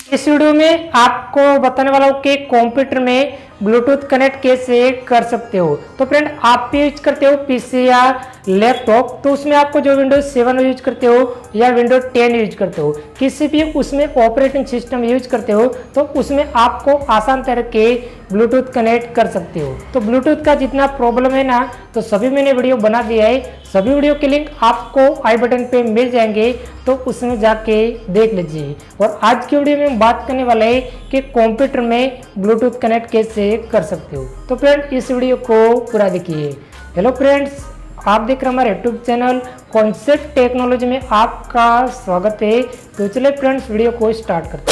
इस वीडियो में आपको बताने वाला हूँ कि कंप्यूटर में ब्लूटूथ कनेक्ट कैसे कर सकते हो। तो फ्रेंड, आप भी यूज करते हो पीसी या लैपटॉप, तो उसमें आपको जो विंडोज 7 यूज करते हो या विंडोज 10 यूज करते हो, किसी भी उसमें ऑपरेटिंग सिस्टम यूज करते हो, तो उसमें आपको आसान तरीके ब्लूटूथ कनेक्ट कर सकते हो। तो ब्लूटूथ का जितना प्रॉब्लम है ना, तो सभी मैंने वीडियो बना दिया है। सभी वीडियो के लिंक आपको आई बटन पे मिल जाएंगे, तो उसमें जाके देख लीजिए। और आज की वीडियो में हम बात करने वाले हैं कि कंप्यूटर में ब्लूटूथ कनेक्ट कैसे कर सकते हो। तो फ्रेंड, इस वीडियो को पूरा देखिए। हेलो फ्रेंड्स, आप देख रहे हैं हमारे यूट्यूब चैनल कॉन्सेप्ट टेक्नोलॉजी में आपका स्वागत है। तो चलिए फ्रेंड्स, वीडियो को स्टार्ट करते हैं।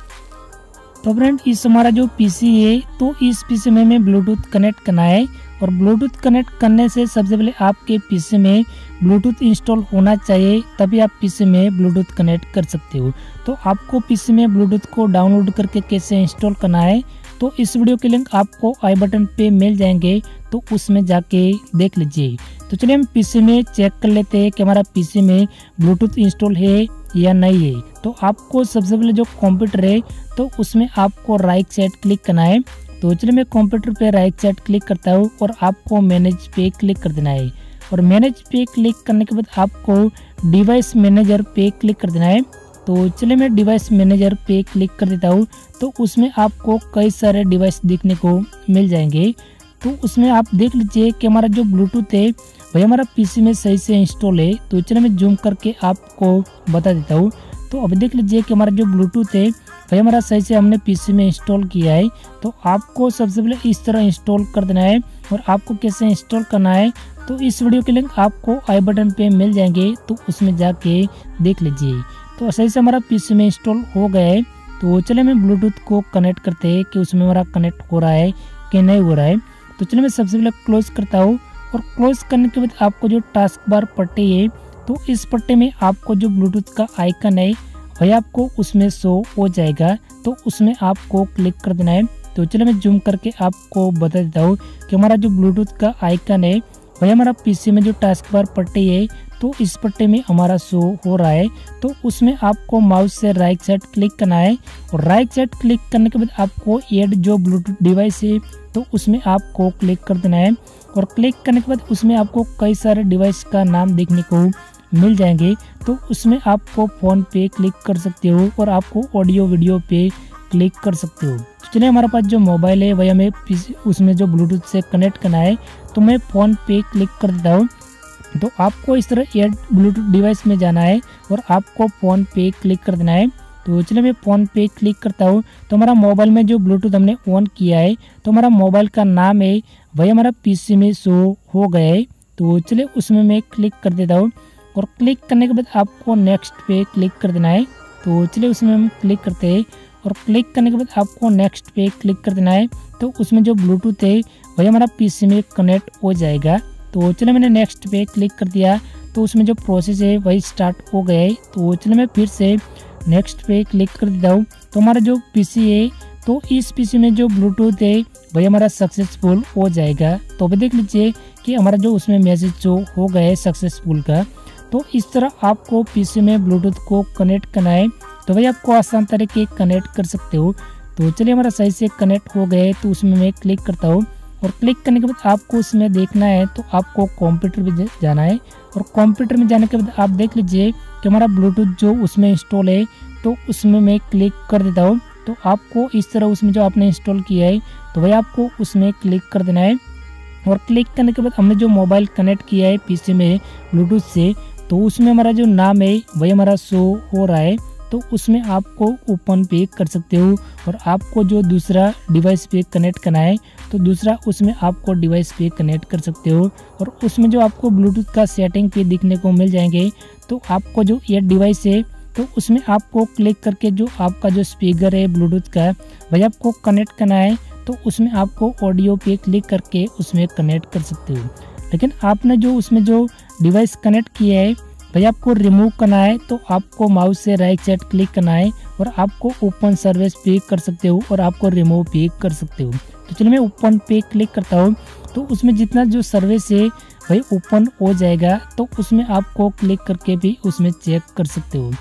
तो फ्रेंड, इस हमारा जो पीसी है, तो इस पीसी में हमें ब्लूटूथ कनेक्ट करना है। और ब्लूटूथ कनेक्ट करने से सबसे पहले आपके पीसी में ब्लूटूथ इंस्टॉल होना चाहिए, तभी आप पीसी में ब्लूटूथ कनेक्ट कर सकते हो। तो आपको पीसी में ब्लूटूथ को डाउनलोड करके कैसे इंस्टॉल करना है, तो इस वीडियो के लिंक आपको आई बटन पे मिल जाएंगे, तो उसमें जाके देख लीजिए। तो चलिए हम पीसी में चेक कर लेते हैं कि हमारा पीसी में ब्लूटूथ इंस्टॉल है या नहीं है। तो आपको सबसे पहले जो कंप्यूटर है, तो उसमें आपको राइट साइड क्लिक करना है। तो चलिए मैं कंप्यूटर पे राइट साइड क्लिक करता हूँ और आपको मैनेज पे क्लिक कर देना है। और मैनेज पे क्लिक करने के बाद आपको डिवाइस मैनेजर पे क्लिक कर देना है। तो चलिए मैं डिवाइस मैनेजर पे क्लिक कर देता हूँ। तो उसमें आपको कई सारे डिवाइस देखने को मिल जाएंगे। तो उसमें आप देख लीजिए कि हमारा जो ब्लूटूथ है वही हमारा पीसी में सही से इंस्टॉल है। तो चलिए मैं जूम करके आपको बता देता हूँ। तो अब देख लीजिए कि हमारा जो ब्लूटूथ है वही हमारा सही से हमने पीसी में इंस्टॉल किया है। तो आपको सबसे पहले इस तरह इंस्टॉल कर देना है। और आपको कैसे इंस्टॉल करना है, तो इस वीडियो के लिंक आपको आई बटन पे मिल जाएंगे, तो उसमें जाके देख लीजिए। तो सही से हमारा पीसी में इंस्टॉल हो गया है। तो चलिए मैं ब्लूटूथ को कनेक्ट करते हैं कि उसमें हमारा कनेक्ट हो रहा है कि नहीं हो रहा है। तो चलिए मैं सबसे पहले क्लोज करता हूँ। और क्लोज करने के बाद आपको जो टास्क बार पट्टी है, तो इस पट्टे में आपको जो ब्लूटूथ का आइकन है वही आपको उसमें शो हो जाएगा। तो उसमें आपको क्लिक कर देना है। तो चलिए मैं जूम करके आपको बता देता हूँ कि हमारा जो ब्लूटूथ का आइकन है वही हमारा पीसी में जो टास्क बार पट्टी है, तो इस पट्टे में हमारा शो हो रहा है। तो उसमें आपको माउस से राइट साइड क्लिक करना है। और राइट साइड क्लिक करने के बाद आपको ऐड जो ब्लूटूथ डिवाइस है, तो उसमें आपको क्लिक कर देना है। और क्लिक करने के बाद उसमें आपको कई सारे डिवाइस का नाम देखने को मिल जाएंगे। तो उसमें आपको फ़ोन पे क्लिक कर सकते हो और आपको ऑडियो वीडियो पे क्लिक कर सकते हो। तो चलिए हमारे पास जो मोबाइल है वही हमें उसमें जो ब्लूटूथ से कनेक्ट करना है, तो मैं फ़ोन पे क्लिक कर देता हूँ। तो आपको इस तरह ऐड ब्लूटूथ डिवाइस में जाना है और आपको फ़ोन पे क्लिक कर देना है। तो चलिए मैं फ़ोन पे क्लिक करता हूँ। तो हमारा मोबाइल में जो ब्लूटूथ हमने ऑन किया है, तो हमारा मोबाइल का नाम है वही हमारा पीसी में शो हो गया है। तो चलिए उसमें मैं क्लिक कर देता हूँ। और क्लिक करने के बाद आपको नेक्स्ट पे क्लिक कर देना है। तो चलिए उसमें हम क्लिक करते हैं। और क्लिक करने के बाद आपको नेक्स्ट पे क्लिक कर देना है। तो उसमें जो ब्लूटूथ है वही हमारा पीसी में कनेक्ट हो जाएगा। तो चलिए मैंने नेक्स्ट पे क्लिक कर दिया। तो उसमें जो प्रोसेस है वही स्टार्ट हो गया है। तो चलिए मैं फिर से नेक्स्ट पे क्लिक कर देता हूँ। तो हमारा जो पीसी है, तो इस पीसी में जो ब्लूटूथ है वही हमारा सक्सेसफुल हो जाएगा। तो अभी देख लीजिए कि हमारा जो उसमें मैसेज जो हो गया है सक्सेसफुल का। तो इस तरह आपको पीसी में ब्लूटूथ को कनेक्ट करना है, तो भाई आपको आसान तरीके कनेक्ट कर सकते हो। तो चलिए हमारा सही से कनेक्ट हो गए। तो उसमें मैं क्लिक करता हूँ। और क्लिक करने के बाद आपको उसमें देखना है, तो आपको कंप्यूटर में जाना है। और कंप्यूटर में जाने के बाद आप देख लीजिए कि हमारा ब्लूटूथ जो उसमें इंस्टॉल है, तो उसमें मैं क्लिक कर देता हूँ। तो आपको इस तरह उसमें जो आपने इंस्टॉल किया है, तो भाई आपको उसमें क्लिक कर देना है। और क्लिक करने के बाद हमने जो मोबाइल कनेक्ट किया है पीसी में ब्लूटूथ से, तो उसमें हमारा जो नाम है वही हमारा शो हो रहा है। तो उसमें आपको ओपन पे कर सकते हो। और आपको जो दूसरा डिवाइस पे कनेक्ट करना है, तो दूसरा उसमें आपको डिवाइस पे कनेक्ट कर सकते हो। और उसमें जो आपको ब्लूटूथ का सेटिंग पे दिखने को मिल जाएंगे, तो आपको जो ये डिवाइस है, तो उसमें आपको क्लिक करके जो आपका जो स्पीकर है ब्लूटूथ का वही आपको कनेक्ट करना है। तो उसमें आपको ऑडियो पे क्लिक करके उसमें कनेक्ट कर सकते हो। लेकिन आपने जो उसमें जो डिवाइस कनेक्ट किया है भाई आपको रिमूव करना है, तो आपको माउस से राइट साइड क्लिक करना है। और आपको ओपन सर्विस पे कर सकते हो और आपको रिमूव पे कर सकते हो। तो चलिए मैं ओपन पे क्लिक करता हूँ। तो उसमें जितना जो सर्विस है वही ओपन हो जाएगा। तो उसमें आपको क्लिक करके भी उसमें चेक कर सकते हो।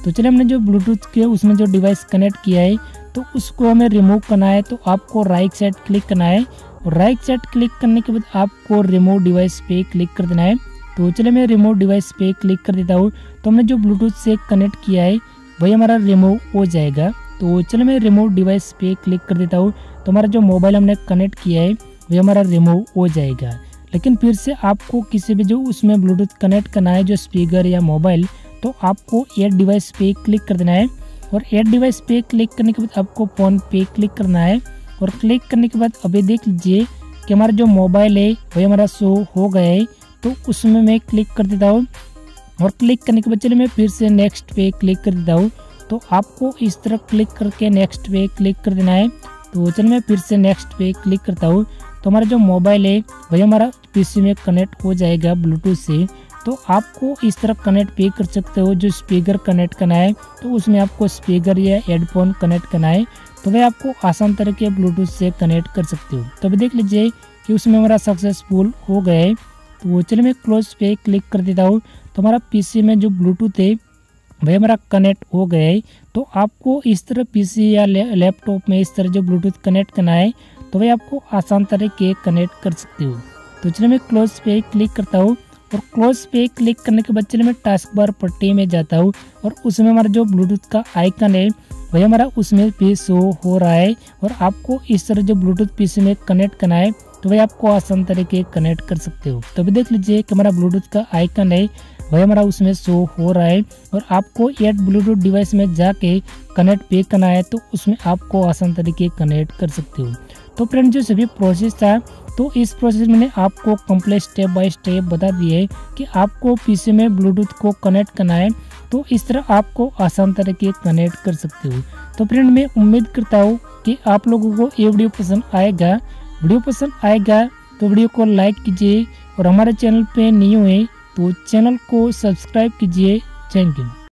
तो चलिए हमने जो ब्लूटूथ के उसमें जो डिवाइस कनेक्ट किया है तो उसको हमें रिमूव करना है। तो आपको राइट साइड क्लिक करना है और राइट साइड क्लिक करने के बाद आपको रिमूव डिवाइस पे क्लिक कर देना है। तो चलिए मैं रिमूव डिवाइस पे क्लिक कर देता हूँ। तो हमने जो ब्लूटूथ से कनेक्ट किया है वही हमारा रिमूव हो जाएगा। तो चलिए मैं रिमूव डिवाइस पे क्लिक कर देता हूँ। तो हमारा जो मोबाइल हमने कनेक्ट किया है वही हमारा रिमूव हो जाएगा। लेकिन फिर से आपको किसी भी जो उसमें ब्लूटूथ कनेक्ट करना है जो स्पीकर या मोबाइल, तो आपको ऐड डिवाइस पे क्लिक कर देना है और ऐड डिवाइस पे क्लिक करने के बाद आपको फ़ोन पे क्लिक करना है। और क्लिक करने के बाद अभी देख लीजिए कि हमारा जो मोबाइल है वही हमारा शो हो गया है। तो उसमें मैं क्लिक कर देता हूँ और क्लिक करने के बाद चलिए मैं फिर से नेक्स्ट पे क्लिक कर देता हूँ। तो आपको इस तरह क्लिक करके नेक्स्ट पे क्लिक कर देना है। तो चलिए मैं फिर से नेक्स्ट पे क्लिक करता हूँ। तो हमारा जो मोबाइल है वही हमारा पीसी में कनेक्ट हो जाएगा ब्लूटूथ से। तो आपको इस तरह कनेक्ट भी कर सकते हो। जो स्पीकर कनेक्ट करना है तो उसमें आपको स्पीकर या हेडफोन कनेक्ट करना है तो वह आपको आसान तरीके ब्लूटूथ से कनेक्ट कर सकते हो। तो अभी देख लीजिए कि उसमें हमारा सक्सेसफुल हो गया है। तो चलिए मैं क्लोज पे क्लिक कर देता हूँ। तो हमारा पीसी में जो ब्लूटूथ है वही हमारा कनेक्ट हो गया है। तो आपको इस तरह पीसी या लैपटॉप में इस तरह जो ब्लूटूथ कनेक्ट करना है तो वही आपको आसान तरीके कनेक्ट कर सकते हो। तो चलिए मैं क्लोज पे क्लिक करता हूँ और क्लोज पे क्लिक करने के बाद चलिए मैं टास्क बार पट्टी में जाता हूँ और उसमें हमारा जो ब्लूटूथ का आइकन है वही हमारा उसमें भी शो हो रहा है। और आपको इस तरह जो ब्लूटूथ पीसी में कनेक्ट करना है तो वही आपको आसान तरीके कनेक्ट कर सकते हो। तो अभी देख लीजिए कि हमारा ब्लूटूथ का आइकन है वही हमारा उसमें शो हो रहा है और आपको ऐड ब्लूटूथ डिवाइस में जाके कनेक्ट पे करना है तो उसमें आपको आसान तरीके कनेक्ट कर सकते हो। तो फ्रेंड जो सभी प्रोसेस था तो इस प्रोसेस मैंने आपको कंप्लीट स्टेप बाय स्टेप बता दिए कि आपको पीसी में ब्लूटूथ को कनेक्ट करना है तो इस तरह आपको आसान तरीके कनेक्ट कर सकते हो। तो फ्रेंड मैं उम्मीद करता हूँ कि आप लोगों को ये वीडियो पसंद आएगा। वीडियो पसंद आएगा तो वीडियो को लाइक कीजिए और हमारे चैनल पे न्यू है तो चैनल को सब्सक्राइब कीजिए। Thank you.